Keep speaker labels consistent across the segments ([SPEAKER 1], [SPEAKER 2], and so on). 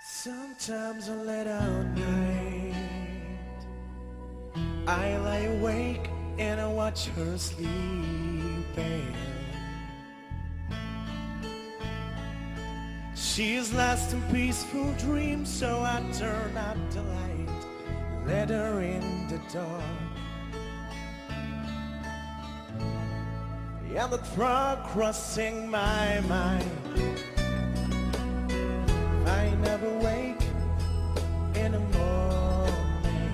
[SPEAKER 1] Sometimes on late at night I lie awake and I watch her sleeping. She is lost in peaceful dreams, so I turn out the light, let her in the dark. And the thought crossing my mind, I never wake in the morning.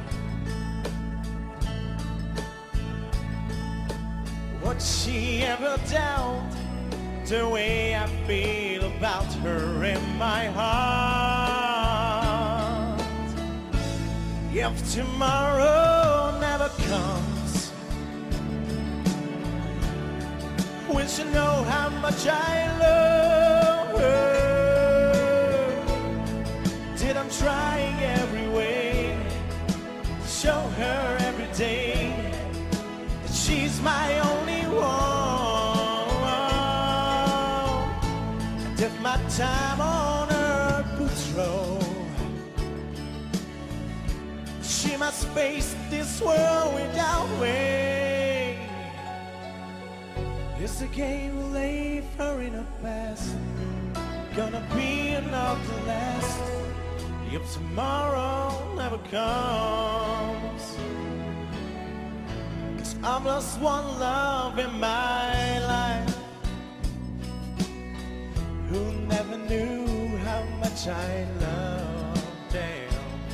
[SPEAKER 1] Would she ever doubt the way I feel about her in my heart? If tomorrow never comes, will she know how much I love her? Did I'm trying every way to show her every day that she's my only one. And if my time on earth would throw, she must face this world without way. Is the game will leave her in her past gonna be enough to last if tomorrow never comes? 'Cause I've lost one love in my life who never knew how much I loved him.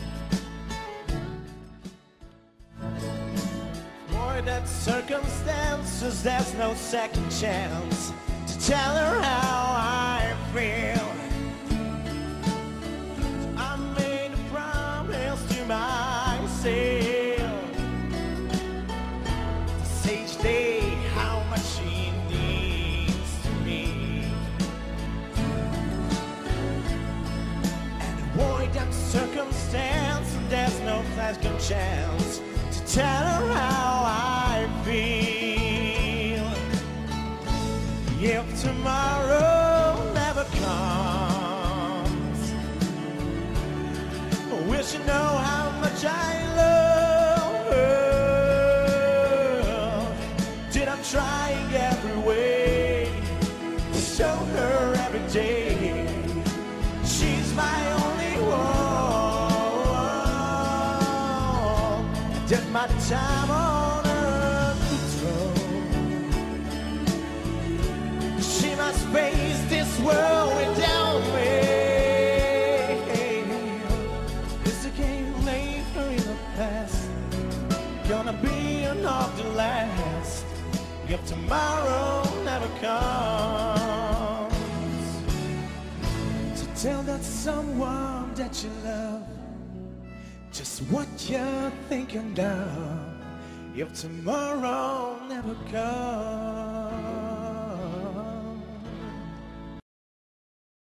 [SPEAKER 1] Boy, that circumstances, there's no second chance to tell her how I feel. I made a promise to myself to say each day how much she needs to me, and avoid that circumstance, and there's no second chance to tell her how I feel. If tomorrow never comes, will she know how much I love her? Did I'm trying every way to show her every day she's my only one. And if my time on earth would throw, she must face this world without me. Is the game laid her in the past gonna be enough to last if tomorrow never comes? So tell that someone that you love just what you're thinking of if tomorrow never comes.